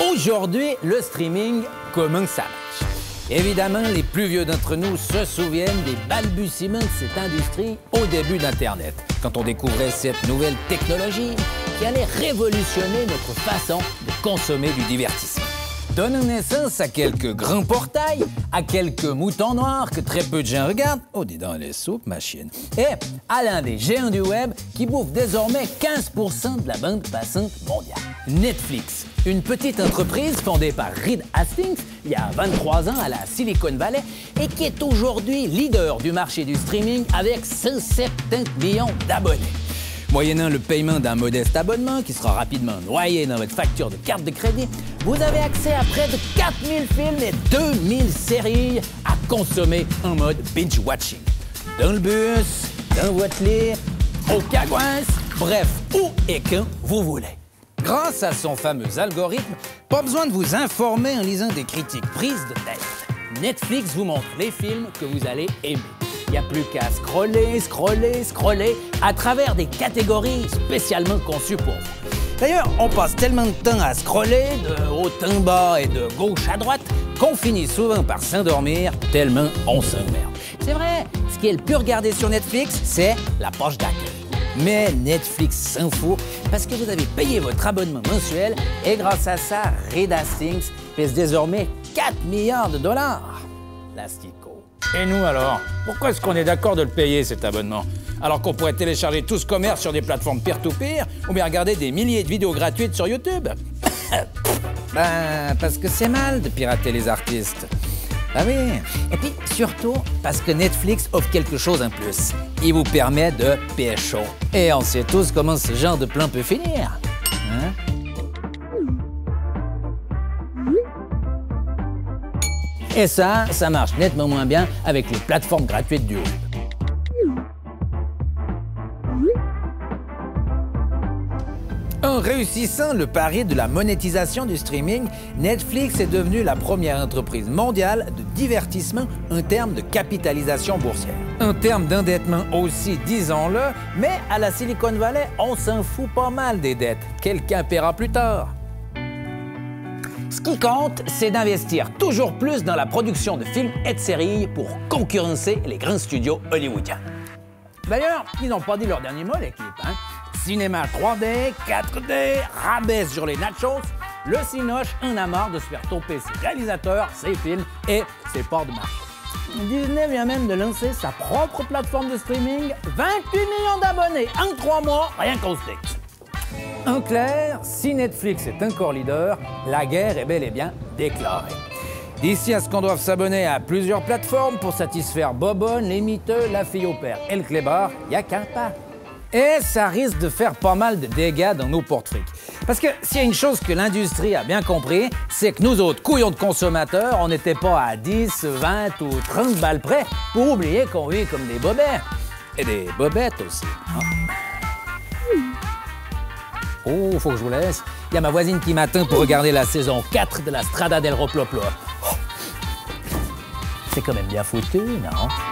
Aujourd'hui, le streaming, comment ça marche? Évidemment, les plus vieux d'entre nous se souviennent des balbutiements de cette industrie au début d'Internet, quand on découvrait cette nouvelle technologie qui allait révolutionner notre façon de consommer du divertissement. Donnant naissance à quelques grands portails, à quelques moutons noirs que très peu de gens regardent. Oh, dis donc, les soupes, ma chienne. Et à l'un des géants du web qui bouffe désormais 15% de la bande passante mondiale. Netflix, une petite entreprise fondée par Reed Hastings il y a 23 ans à la Silicon Valley et qui est aujourd'hui leader du marché du streaming avec 170 millions d'abonnés. Moyennant le paiement d'un modeste abonnement qui sera rapidement noyé dans votre facture de carte de crédit, vous avez accès à près de 4000 films et 2000 séries à consommer en mode binge-watching. Dans le bus, dans votre lit, au cagouins, bref, où et quand vous voulez. Grâce à son fameux algorithme, pas besoin de vous informer en lisant des critiques prises de tête. Netflix vous montre les films que vous allez aimer. Il n'y a plus qu'à scroller à travers des catégories spécialement conçues pour vous. D'ailleurs, on passe tellement de temps à scroller de haut en bas et de gauche à droite qu'on finit souvent par s'endormir tellement on s'emmerde. C'est vrai, ce qui est le plus regardé sur Netflix, c'est la poche d'accueil. Mais Netflix s'en fout parce que vous avez payé votre abonnement mensuel et grâce à ça, Reed Hastings pèse désormais 4 milliards de dollars. L'astico. Et nous alors? Pourquoi est-ce qu'on est d'accord de le payer, cet abonnement? Alors qu'on pourrait télécharger tout ce commerce sur des plateformes peer-to-peer ou bien regarder des milliers de vidéos gratuites sur YouTube? Parce que c'est mal de pirater les artistes. Ah oui. Et puis, surtout, parce que Netflix offre quelque chose en plus. Il vous permet de pécho. Et on sait tous comment ce genre de plan peut finir. Hein? Et ça marche nettement moins bien avec les plateformes gratuites du web. En réussissant le pari de la monétisation du streaming, Netflix est devenue la première entreprise mondiale de divertissement en termes de capitalisation boursière. En termes d'endettement aussi, disons-le, mais à la Silicon Valley, on s'en fout pas mal des dettes. Quelqu'un paiera plus tard. Ce qui compte, c'est d'investir toujours plus dans la production de films et de séries pour concurrencer les grands studios hollywoodiens. D'ailleurs, ils n'ont pas dit leur dernier mot, l'équipe, hein? Cinéma 3D, 4D, rabais sur les nachos, le Cinoche en a marre de se faire toper ses réalisateurs, ses films et ses parts de marché. Disney vient même de lancer sa propre plateforme de streaming, 28 millions d'abonnés en 3 mois, rien qu'aux States. En clair, si Netflix est encore leader, la guerre est bel et bien déclarée. D'ici à ce qu'on doive s'abonner à plusieurs plateformes pour satisfaire Bobonne, les miteux, la fille au père et le clébard, il n'y a qu'un pas. Et ça risque de faire pas mal de dégâts dans nos portefeuilles. Parce que s'il y a une chose que l'industrie a bien compris, c'est que nous autres couillons de consommateurs, on n'était pas à 10, 20 ou 30 balles près pour oublier qu'on vit comme des bobets. Et des bobettes aussi. Oh, faut que je vous laisse. Il y a ma voisine qui m'attend pour regarder la saison 4 de la Strada del Roploplo. C'est quand même bien foutu, non?